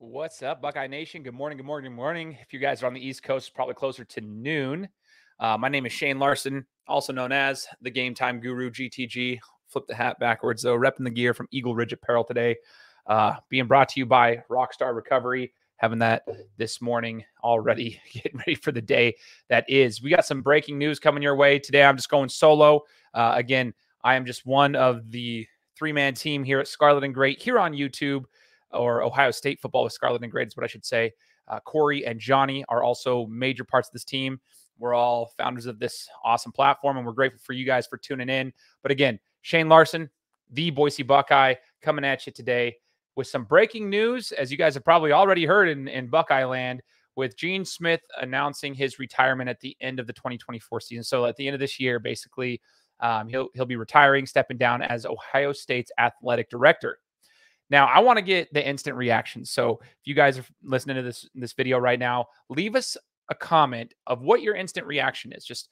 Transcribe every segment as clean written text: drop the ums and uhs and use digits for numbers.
What's up, Buckeye Nation? Good morning, good morning, good morning. If you guys are on the East Coast, it's probably closer to noon. My name is Shane Larson, also known as the Game Time Guru, GTG. Flip the hat backwards, though, repping the gear from Eagle Ridge Apparel today. Being brought to you by Rockstar Recovery. Having that this morning already, getting ready for the day that is. We got some breaking news coming your way today. I'm just going solo. Again, I am just one of the three-man team here at Scarlet and Great here on YouTube, or Ohio State football with Scarlet and Great is what I should say. Corey and Johnny are also major parts of this team. We're all founders of this awesome platform, and we're grateful for you guys for tuning in. But again, Shane Larson, the Boise Buckeye, coming at you today with some breaking news, as you guys have probably already heard in Buckeye land, with Gene Smith announcing his retirement at the end of the 2024 season. So at the end of this year, basically, he'll be retiring, stepping down as Ohio State's athletic director. Now, I want to get the instant reaction. So if you guys are listening to this video right now, leave us a comment of what your instant reaction is. Just,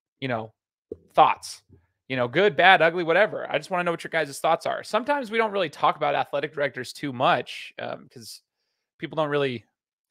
thoughts, good, bad, ugly, whatever. I just want to know what your guys' thoughts are. Sometimes we don't really talk about athletic directors too much because people don't really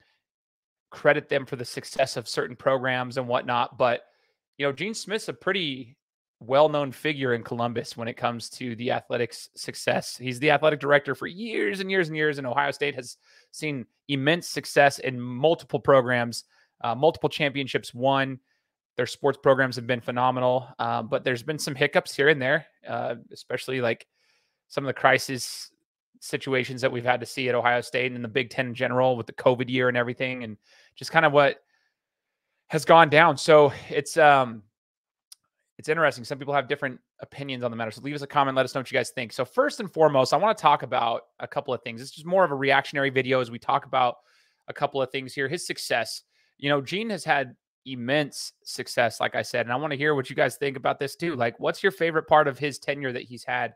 credit them for the success of certain programs and whatnot. But, Gene Smith's a pretty well-known figure in Columbus when it comes to the athletics success. He's the athletic director for years and years and years, and Ohio State has seen immense success in multiple programs, multiple championships won. Their sports programs have been phenomenal, but there's been some hiccups here and there, especially like some of the crisis situations that we've had to see at Ohio State and the Big Ten in general with the COVID year and everything, and just kind of what has gone down. So it's interesting. Some people have different opinions on the matter. So leave us a comment. Let us know what you guys think. So first and foremost, I want to talk about a couple of things. It's just more of a reactionary video as we talk about a couple of things here. His success. Gene has had immense success, like I said, and I want to hear what you guys think about this too. Like, what's your favorite part of his tenure that he's had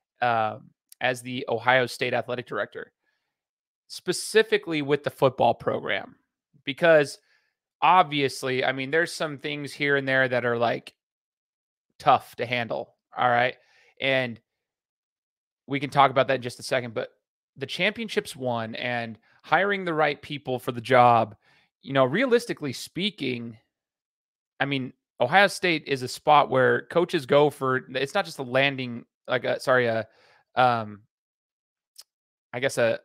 as the Ohio State athletic director, specifically with the football program? Because obviously, I mean, there's some things here and there that are like tough to handle. All right. And we can talk about that in just a second, but the championships won and hiring the right people for the job, realistically speaking, I mean, Ohio State is a spot where coaches go for, it's not just a landing, like I guess a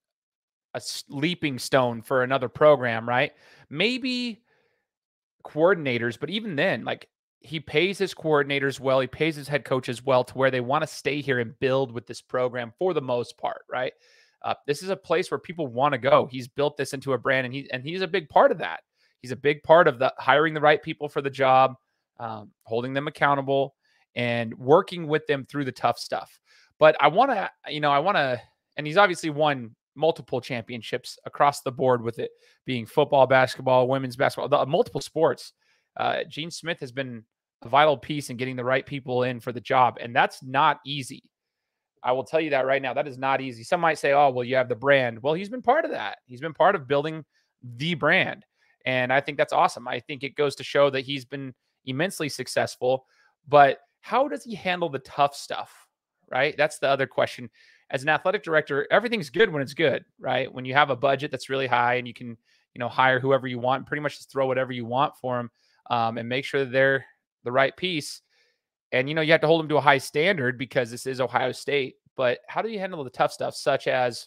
leaping stone for another program, right? Maybe coordinators, but even then, like, he pays his coordinators well. He pays his head coaches well to where they want to stay here and build with this program for the most part, right? This is a place where people want to go. He's built this into a brand, and he's a big part of that. He's a big part of the hiring the right people for the job, holding them accountable, and working with them through the tough stuff. But I want to, and he's obviously won multiple championships across the board with it being football, basketball, women's basketball, multiple sports. Gene Smith has been a vital piece in getting the right people in for the job, and that's not easy. I will tell you that right now. That is not easy. Some might say, oh, well, you have the brand. Well, he's been part of that. He's been part of building the brand, and I think that's awesome. I think it goes to show that he's been immensely successful, but how does he handle the tough stuff, right? That's the other question. As an athletic director, everything's good when it's good, right? When you have a budget that's really high and you can, hire whoever you want, pretty much just throw whatever you want for them, and make sure that they're the right piece. And, you have to hold them to a high standard because this is Ohio State. But how do you handle the tough stuff, such as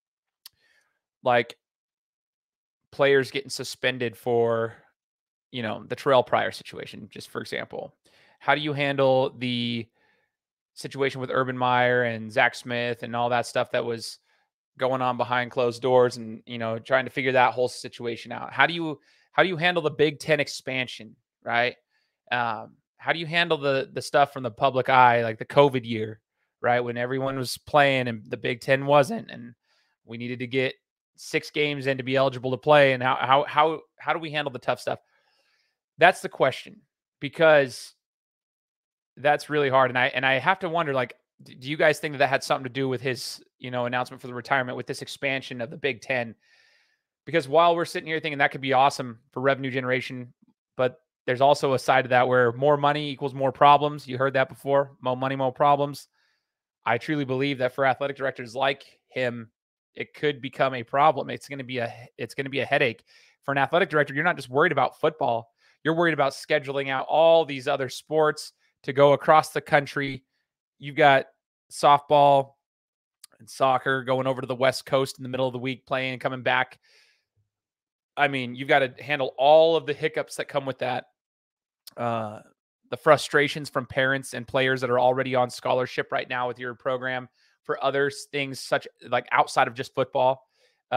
like players getting suspended for, the Terrell Pryor situation, just for example? How do you handle the situation with Urban Meyer and Zach Smith and all that stuff that was going on behind closed doors and, trying to figure that whole situation out? How do you handle the Big Ten expansion, right? How do you handle the stuff from the public eye, like the COVID year, right? When everyone was playing and the Big Ten wasn't, and we needed to get 6 games in to be eligible to play. And how do we handle the tough stuff? That's the question, because that's really hard. And I have to wonder, like, do you guys think that had something to do with his, announcement for the retirement with this expansion of the Big Ten? Because while we're sitting here thinking that could be awesome for revenue generation, but there's also a side of that where more money equals more problems. You heard that before. More money, more problems. I truly believe that for athletic directors like him, it could become a problem. It's going to be a headache for an athletic director. You're not just worried about football. You're worried about scheduling out all these other sports to go across the country. You've got softball and soccer going over to the West Coast in the middle of the week, playing and coming back. I mean, you've got to handle all of the hiccups that come with that. The frustrations from parents and players that are already on scholarship right now with your program for other things such like outside of just football.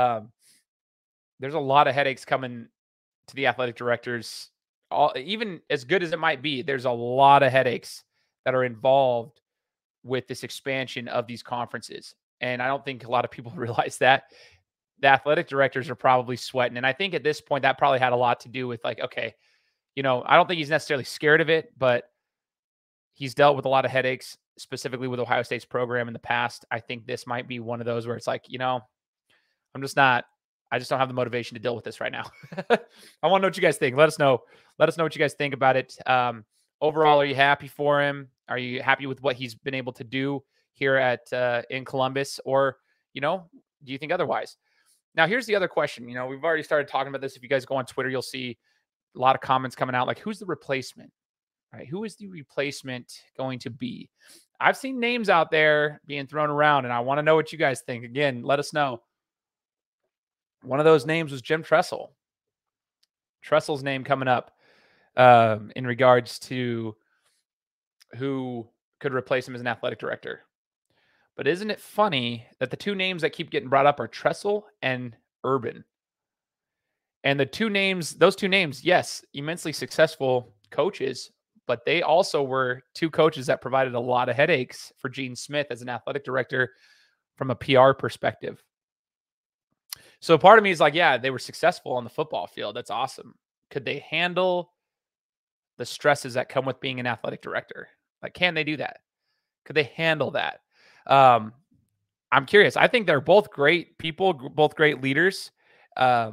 There's a lot of headaches coming to the athletic directors. Even as good as it might be, there's a lot of headaches that are involved with this expansion of these conferences. And I don't think a lot of people realize that. The athletic directors are probably sweating. And I think at this point, that probably had a lot to do with like, okay, I don't think he's necessarily scared of it, but he's dealt with a lot of headaches, specifically with Ohio State's program in the past. I think this might be one of those where it's like, I just don't have the motivation to deal with this right now. I want to know what you guys think. Let us know. Let us know what you guys think about it. Overall, are you happy for him? Are you happy with what he's been able to do here in Columbus? Or, do you think otherwise? Now, here's the other question. We've already started talking about this. If you guys go on Twitter, you'll see a lot of comments coming out like, who's the replacement? Right? Who is the replacement going to be? I've seen names out there being thrown around, and I want to know what you guys think. Again, let us know. One of those names was Jim Tressel. Tressel's name coming up in regards to who could replace him as an athletic director. But isn't it funny that the two names that keep getting brought up are Tressel and Urban? And those two names, yes, immensely successful coaches, but they also were two coaches that provided a lot of headaches for Gene Smith as an athletic director from a PR perspective. So part of me is like, yeah, they were successful on the football field. That's awesome. Could they handle the stresses that come with being an athletic director? Like, can they do that? Could they handle that? I'm curious. I think they're both great people, both great leaders. I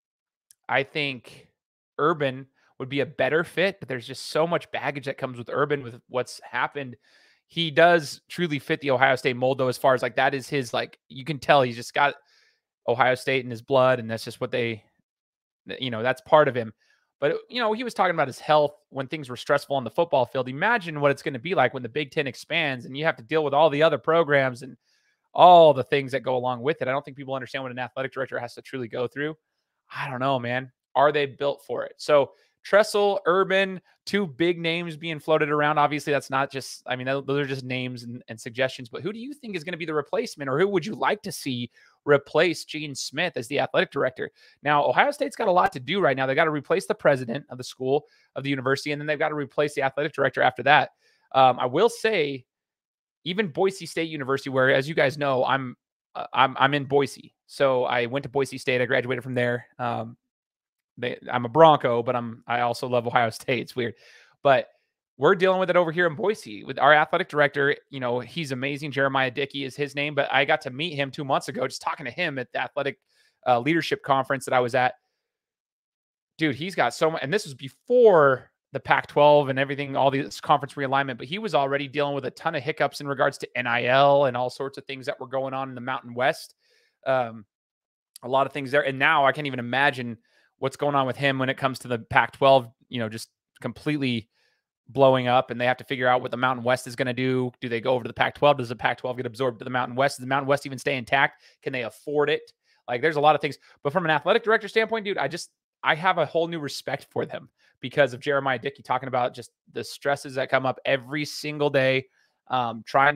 think Urban would be a better fit, but there's just so much baggage that comes with Urban with what's happened. He does truly fit the Ohio State mold, though, as far as like that is his, like, you can tell he's just got Ohio State in his blood, and that's just what that's part of him. But, he was talking about his health when things were stressful on the football field. Imagine what it's going to be like when the Big Ten expands and you have to deal with all the other programs and all the things that go along with it. I don't think people understand what an athletic director has to truly go through. I don't know, man. Are they built for it? So Tressel, Urban, two big names being floated around. Obviously, that's not just, those are just names and suggestions. But who do you think is going to be the replacement, or who would you like to see replace Gene Smith as the athletic director? Now, Ohio State's got a lot to do right now. They got to replace the president of the school, of the university, and then they've got to replace the athletic director after that. I will say, even Boise State University, where, as you guys know, I'm in Boise. So I went to Boise State. I graduated from there. I'm a Bronco, but I also love Ohio State. It's weird, but we're dealing with it over here in Boise with our athletic director. He's amazing. Jeremiah Dickey is his name, but I got to meet him 2 months ago, just talking to him at the athletic leadership conference that I was at. Dude, he's got so much, and this was before the Pac-12 and everything, all this conference realignment, but he was already dealing with a ton of hiccups in regards to NIL and all sorts of things that were going on in the Mountain West. A lot of things there. And now I can't even imagine what's going on with him when it comes to the Pac-12, just completely blowing up, and they have to figure out what the Mountain West is going to do. Do they go over to the Pac-12? Does the Pac-12 get absorbed to the Mountain West? Does the Mountain West even stay intact? Can they afford it? Like, there's a lot of things. But from an athletic director standpoint, dude, I have a whole new respect for them because of Jeremiah Dickey talking about just the stresses that come up every single day, trying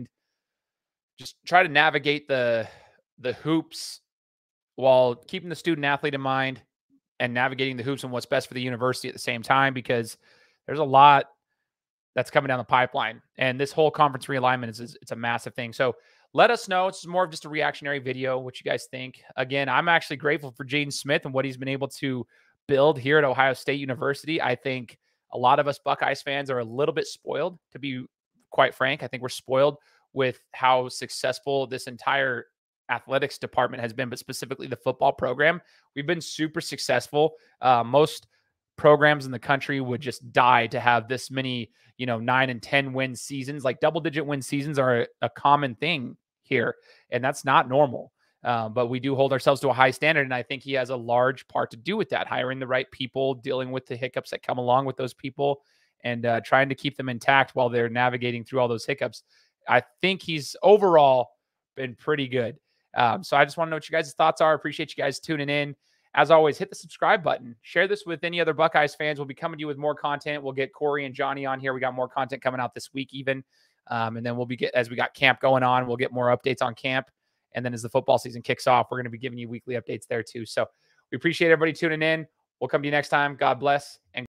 to navigate the hoops while keeping the student athlete in mind and navigating the hoops and what's best for the university at the same time, because there's a lot that's coming down the pipeline. And this whole conference realignment it's a massive thing. So let us know. It's more of just a reactionary video, what you guys think. Again, I'm actually grateful for Gene Smith and what he's been able to build here at Ohio State University. I think a lot of us Buckeyes fans are a little bit spoiled, to be quite frank. I think we're spoiled with how successful this entire athletics department has been, but specifically the football program. We've been super successful. Most programs in the country would just die to have this many, 9 and 10 win seasons. Like double-digit win seasons are a common thing here, and that's not normal. But we do hold ourselves to a high standard. And I think he has a large part to do with that, hiring the right people, dealing with the hiccups that come along with those people, and trying to keep them intact while they're navigating through all those hiccups. I think he's overall been pretty good. So I just want to know what you guys' thoughts are. Appreciate you guys tuning in. As always, hit the subscribe button. Share this with any other Buckeyes fans. We'll be coming to you with more content. We'll get Corey and Johnny on here. We got more content coming out this week even. And then as we got camp going on, we'll get more updates on camp. And then as the football season kicks off, we're going to be giving you weekly updates there too. So we appreciate everybody tuning in. We'll come to you next time. God bless. And